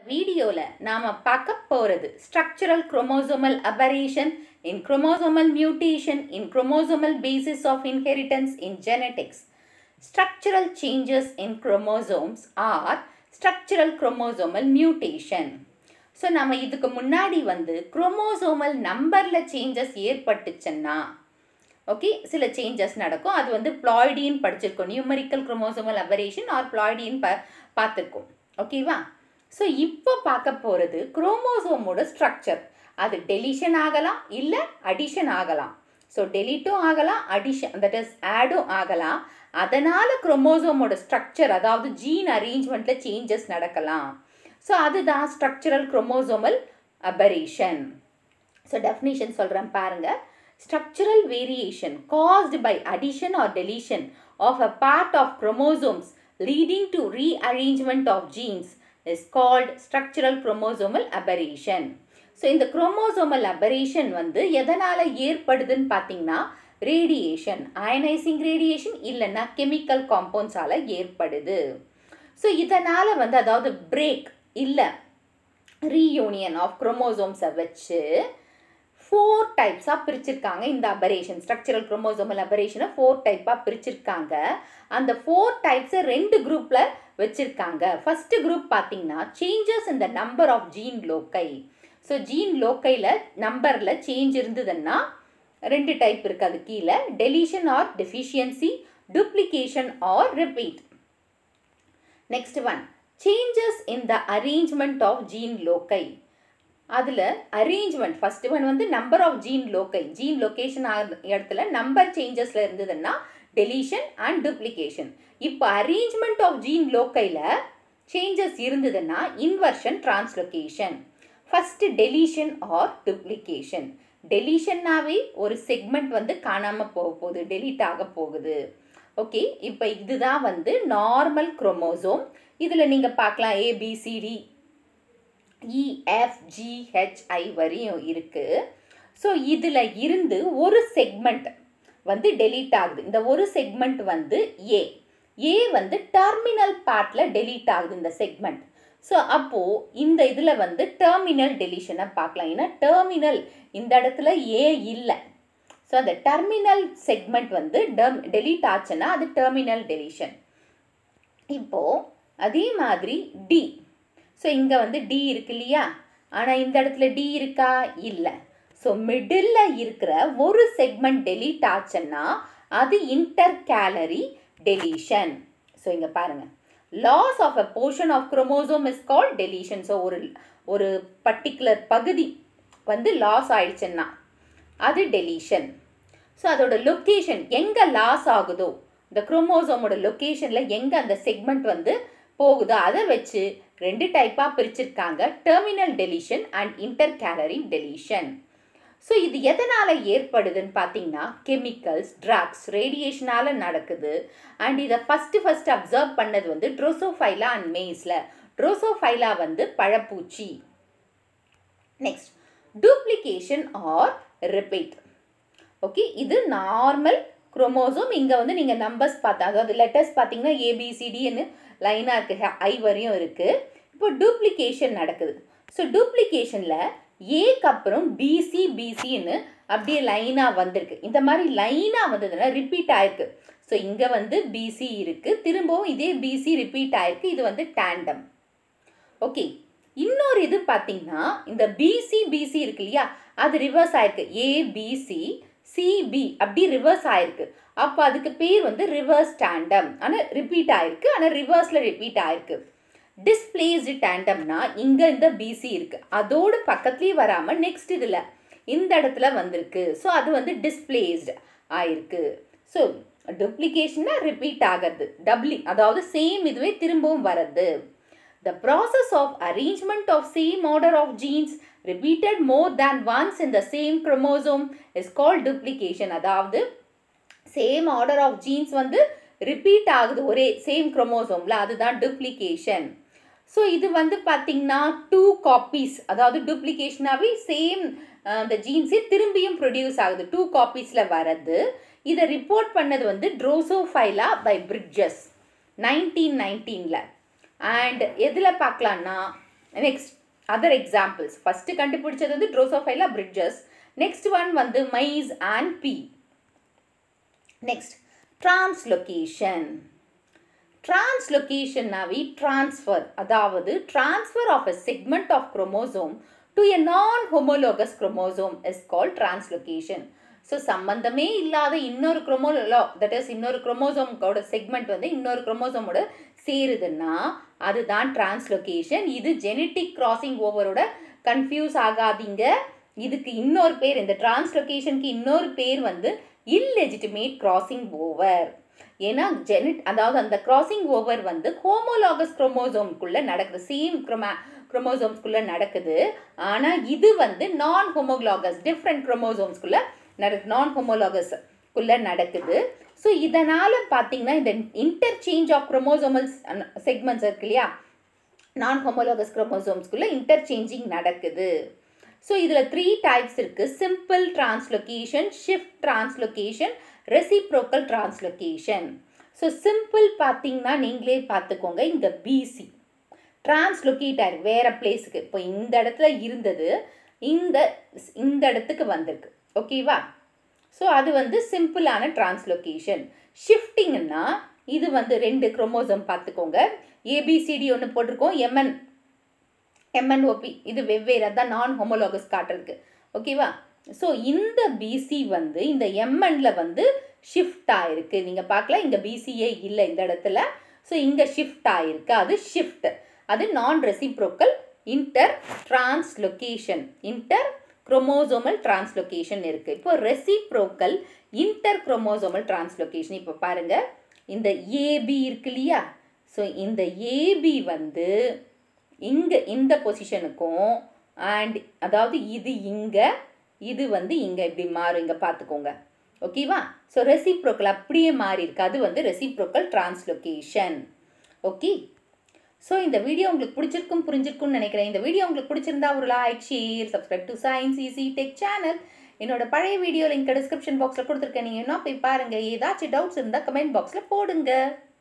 வீடியோல நாம பார்க்க போறது structural chromosomal aberration in chromosomal mutation in chromosomal basis of inheritance in genetics. Structural changes in chromosomes are structural chromosomal mutation. So நம்ம இதுக்கு முன்னாடி chromosomal நம்பரில் சேஞ்சஸ் ஏற்பட்டுச்சுன்னா ஓகே சில சேஞ்சஸ் நடக்கும். அது ப்ளாய்டின் படிச்சிருக்கோம், நியூமரிக்கல் குரோமோசோமல் அபரேஷன் ஆர் ப்ளாய்டின் பார்த்துருக்கோம். ஓகேவா? ஸோ இப்போ பார்க்க போகிறது குரோமோசோமோட ஸ்ட்ரக்சர். அது டெலிஷன் ஆகலாம், இல்லை அடிஷன் ஆகலாம். ஸோ டெலிட்டும் ஆகலாம், அடிஷன் தட் இஸ் ஆடும் ஆகலாம். அதனால் குரோமோசோமோட ஸ்ட்ரக்சர் அதாவது ஜீன் அரேஞ்ச்மெண்ட்டில் சேஞ்சஸ் நடக்கலாம். ஸோ அதுதான் structural chromosomal aberration. So definition சொல்கிறேன் பாருங்கள். Structural variation caused by addition or deletion of a part of chromosomes leading to rearrangement of genes is called structural chromosomal aberration. So இந்த chromosomal aberration எதனால் ஏற்படுதுன்னு பார்த்தீங்கன்னா radiation, ionising radiation இல்லைன்னா chemical காம்பவுண்ட்ஸால் ஏற்படுது. So இதனால் அதாவது பிரேக் இல்லை ரீயூனியன் ஆஃப் குரோமோசோம்ஸை வச்சு 4 டைப்ஸாக பிரிச்சிருக்காங்க. இந்த அபரேஷன் ஸ்ட்ரக்சரல் குரோமோசோமல் அபரேஷனை 4 டைப்பாக பிரிச்சிருக்காங்க. அந்த 4 டைப்ஸை 2 குரூப்பில் வச்சுருக்காங்க. ஃபஸ்ட்டு குரூப் பார்த்தீங்கன்னா சேஞ்சஸ் இந்த number of gene loci. So gene லோக்கையில் நம்பரில் சேஞ்ச் இருந்ததுன்னா 2 டைப் இருக்குது. அது கீழே deletion or deficiency, duplication or repeat. Next one changes in the arrangement of gene loci. அதில் arrangement first one number of gene loci, gene location இடத்துல number சேஞ்சஸில் இருந்ததுன்னா டெலிஷன் அண்ட் டூப்ளிகேஷன். இப்போ அரேஞ்ச்மெண்ட் ஆஃப் ஜீன் லோக்கையில் changes இருந்ததுன்னா inversion translocation. First deletion or duplication. டெலிஷன்னாவே ஒரு segment காணாமல் போக போகுது, டெலீட் ஆக போகுது. ஓகே, இப்போ இதுதான் நார்மல் குரோமோசோம். இதில் நீங்கள் பார்க்கலாம் ABCD EFGHI வரையும் இருக்குது. ஸோ இதில் இருந்து ஒரு செக்மெண்ட் டெலீட் ஆகுது. இந்த ஒரு செக்மெண்ட் ஏ டெர்மினல் பார்ட்டில் டெலீட் ஆகுது இந்த செக்மெண்ட். ஸோ அப்போது இந்த இதில் டெர்மினல் டெலிஷனை பார்க்கலாம். ஏன்னா டெர்மினல் இந்த இடத்துல ஏ இல்லை. ஸோ அந்த டெர்மினல் செக்மெண்ட் டெலீட் ஆச்சுன்னா அது டெர்மினல் டெலிஷன். இப்போது அதே மாதிரி டி. ஸோ இங்கே டி இருக்கு இல்லையா, ஆனால் இந்த இடத்துல டி இருக்கா? இல்லை. ஸோ மிடில் இருக்கிற ஒரு செக்மெண்ட் டெலீட் ஆச்சுன்னா அது இன்டர்கேலரி டெலிஷன். ஸோ இங்கே பாருங்கள், loss of a portion of chromosome is called deletion. So ஒரு பர்டிகுலர் பகுதி லாஸ் ஆயிடுச்சுன்னா அது டெலிஷன். ஸோ அதோட லொக்கேஷன் எங்கே லாஸ் ஆகுதோ, இந்த குரோமோசோமோட லொக்கேஷனில் எங்கே அந்த செக்மெண்ட் போகுதோ அதை வச்சு 2 டைப்பாக பிரிச்சிருக்காங்க, terminal deletion and intercalary deletion. So இது எதனால் ஏற்படுதுன்னு பார்த்தீங்கன்னா கெமிக்கல்ஸ், ட்ரக்ஸ், ரேடியேஷனால் நடக்குது. அண்ட் இதை ஃபஸ்ட்டு அப்சர்வ் பண்ணது ட்ரோசோஃபைலா அண்ட் மேஸில். ட்ரோசோஃபைலா பழப்பூச்சி. Next duplication or repeat. Okay, இது நார்மல் குரோமோசோம். இங்கே நீங்கள் நம்பர்ஸ் பார்த்தா அதாவது லெட்டர்ஸ் பார்த்தீங்கன்னா ABCDன்னு லைனாக இருக்குது, ஐ வரையும் இருக்குது. இப்போ டூப்ளிகேஷன் நடக்குது. ஸோ டூப்ளிகேஷனில் ஏக்கு அப்புறம் பிசின்னு அப்படியே லைனாக வந்திருக்கு. இந்த மாதிரி லைனாக வந்ததுன்னா ரிப்பீட் ஆயிருக்கு. ஸோ இங்கே பிசி இருக்குது, திரும்பவும் இதே பிசி ரிப்பீட் ஆயிருக்கு. இது டேண்டம். ஓகே, இன்னொரு இது பார்த்தீங்கன்னா இந்த பிசி இருக்கு இல்லையா, அது ரிவர்ஸ் ஆயிருக்கு. ABC CB அப்படி ரிவர்ஸ் ஆயிருக்கு. அப்போ அதுக்கு பேர் ரிவர்ஸ் டேண்டம். ஆனால் ரிப்பீட் ஆயிருக்கு, ஆனால் ரிவர்ஸில் ரிப்பீட் ஆயிருக்கு. டிஸ்பிளேஸ்டு டேண்டம்னா இங்கே இந்த பிசி இருக்குது, அதோடு பக்கத்துலேயே வராமல் நெக்ஸ்ட் இதில் இந்த இடத்துல வந்திருக்கு. ஸோ அது டிஸ்பிளேஸ்டு ஆயிருக்கு. ஸோ டூப்ளிகேஷன்னா ரிப்பீட் ஆகிறது, அதாவது சேம் இதுவே திரும்பவும் வர்றது. The process of arrangement of same order of genes repeated more than once in the same chromosome is called duplication. அதாவது same order of genes repeat ஆகுது ஒரே சேம் குரோமோசோமில், அதுதான் duplication. ஸோ இது பார்த்தீங்கன்னா 2 காப்பீஸ், அதாவது டூப்ளிகேஷனாகவே சேம் அந்த ஜீன்ஸே திரும்பியும் ப்ரொடியூஸ் ஆகுது, 2 காப்பீஸில் வர்றது. இதை ரிப்போர்ட் பண்ணது ட்ரோசோஃபைலா பை பிரிட்ஜஸ் 1919. அண்ட் எதில் பார்க்கலான்னா நெக்ஸ்ட் அதர் எக்ஸாம்பிள்ஸ். ஃபஸ்ட்டு கண்டுபிடிச்சது வந்து ட்ரோசோஃபைலா பிரிட்ஜஸ். நெக்ஸ்ட் ஒன் வந்து mice and pea. Next translocation. டிரான்ஸ்லொகேஷன்னாவே ட்ரான்ஸ்ஃபர், அதாவது transfer of a segment of chromosome to a non homologous chromosome is called translocation. So சம்பந்தமே இல்லாத இன்னொரு தட் இஸ் இன்னொரு குரோமோசோமோட segment வந்து இன்னொரு குரோமோசோமோட சேருதுன்னா அதுதான் டிரான்ஸ்லொகேஷன். இது ஜெனட்டிக் கிராசிங் ஓவரோட கன்ஃபியூஸ் ஆகாதீங்க. இதுக்கு இன்னொரு பேர், இந்த டிரான்ஸ்லொகேஷனுக்கு இன்னொரு பேர் வந்து இல்லெஜிட்டிமேட் கிராசிங் ஓவர். ஏன்னா அதாவது அந்த கிராசிங் ஓவர் வந்து ஹோமோலாகஸ் குரோமோசோம்குள்ளே நடக்குது, சேம் குரோமோசோம்ஸ்குள்ளே நடக்குது. ஆனால் இது வந்து நான் ஹோமோலாகஸ் டிஃப்ரெண்ட் குரோமோசோம்ஸ்குள்ளே நான் ஹோமோலாகஸ்குள்ளே நடக்குது. ஸோ இதனால் பார்த்தீங்கன்னா இந்த இன்டர்சேஞ்ச் ஆஃப் குரோமோசோமல் செக்மெண்ட்ஸ் இருக்கு இல்லையா, நான் ஹோமோலாகஸ் குரோமோசோம்ஸ்குள்ளே இன்டர்சேஞ்சிங் நடக்குது. ஸோ இதில் 3 டைப்ஸ் இருக்குது. Simple translocation, shift translocation, reciprocal translocation. So simple பார்த்தீங்கன்னா நீங்களே பார்த்துக்கோங்க, இந்த பிசி டிரான்ஸ்லொகேட் ஆயிருக்கு வேறு பிளேஸுக்கு. இப்போ இந்த இடத்துல இருந்தது இந்த இடத்துக்கு வந்திருக்கு, ஓகேவா? ஸோ அது வந்து சிம்பிளான டிரான்ஸ்லொகேஷன். ஷிஃப்டிங்னா இது வந்து 2 குரோமோசோம் பார்த்துக்கோங்க, ஏபிசிடி ஒன்று போட்டிருக்கோம், எம்என்ஓபி இது வெவ்வேறு, அதான் நான் ஹோமோலாகஸ் காட்டுறதுக்கு, ஓகேவா? ஸோ இந்த பிசி வந்து இந்த எம்என்ல வந்து ஷிஃப்ட் ஆயிருக்கு. நீங்கள் பார்க்கலாம், இங்கே பிசிஏ இல்லை இந்த இடத்துல. ஸோ இங்கே ஷிஃப்ட் ஆயிருக்கு, அது ஷிஃப்ட். அது non reciprocal inter translocation, inter chromosomal translocation இருக்குது. இப்போ ரெசிப்ரோக்கல் இன்டர் குரோமோசோமல் டிரான்ஸ்லொகேஷன். இப்போ பாருங்கள், இந்த ஏபி இருக்கு இல்லையா, ஸோ இந்த ஏபி வந்து இங்கே இந்த பொசிஷனுக்கும் அண்ட் அதாவது இது இங்கே, இது வந்து இங்கே இப்படி மாறும், இங்கே பார்த்துக்கோங்க, ஓகேவா? ஸோ ரெசிப்ரோக்கல் அப்படியே மாறி இருக்கு, அது வந்து ரெசிப்ரோக்கல் டிரான்ஸ்லொகேஷன். ஓகே, ஸோ இந்த வீடியோ உங்களுக்கு புரிஞ்சிருக்கும்னு நினைக்கிறேன். இந்த வீடியோ உங்களுக்கு பிடிச்சிருந்தா ஒரு like, share, subscribe to science easy tech channel. என்னோட பழைய வீடியோ லிங்க் டிஸ்கிரிப்ஷன் பாக்ஸில் கொடுத்துருக்கேன், நீங்கள் என்ன போய் பாருங்கள். ஏதாச்சும் டவுட்ஸ் இருந்தால் கமெண்ட் பாக்ஸில் போடுங்க.